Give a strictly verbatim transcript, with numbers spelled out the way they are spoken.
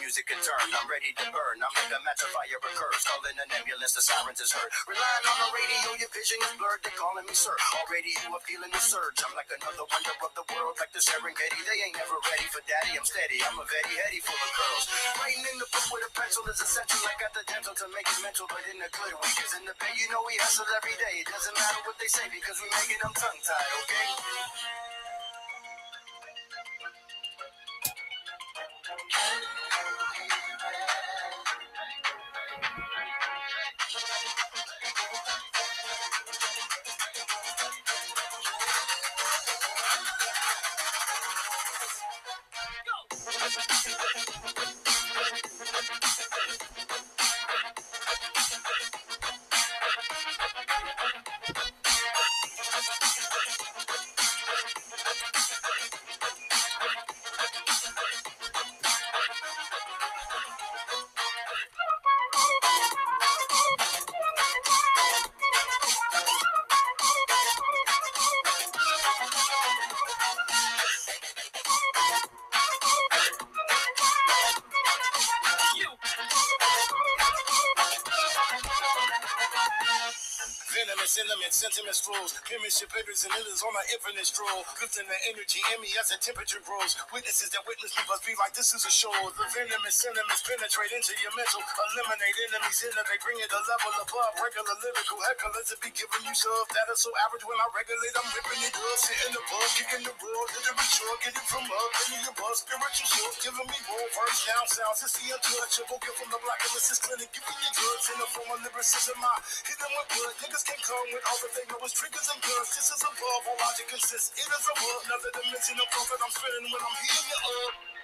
music can turn. I'm ready to burn. I'm like a match of fire occurs. Calling an ambulance, the sirens is heard. Relying on the radio, your vision is blurred. They're calling me sir. Already you are feeling the surge. I'm like another wonder of the world, like the Serengeti. They ain't never ready for daddy. I'm steady. I'm a very heady full of curls. Writing in the book with a pencil is essential. I got the dental to make it mental, but in a good way. Cause in the bay, you know we hustle every day. It doesn't matter what they say because we making them tongue tied, okay? Venomous elements, sentiment flows. Penmanship bitters and illness on my infinite stroll. Lifting the energy in me as the temperature grows. Witnesses that witness me must be like this is a show. The venomous sentiments penetrate into your mental. Eliminate enemies, innovate, bring it a level above. Regular lyrical hecklers that be giving you stuff that is so average. When I regulate, I'm ripping it up. Sitting above, kicking the road. Literature, get it from up. Bringing your buzz, spiritual shit. Giving me more verse down sounds. It's the untouchable. Get from the black illness clinic. Giving you drugs in the form of lyricism. I hit them with blood. Niggas can come with all that they know is triggers and guns. This is above all logic consists. It is above another dimension of thought that I'm spinning when I'm hitting you up.